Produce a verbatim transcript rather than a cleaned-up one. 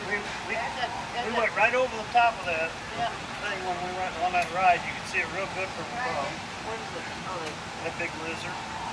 We, we, That's a, that's we a, went right over the top of that yeah. thing when we went on that ride. You could see it real good from above. What is it? Oh, they, That big lizard.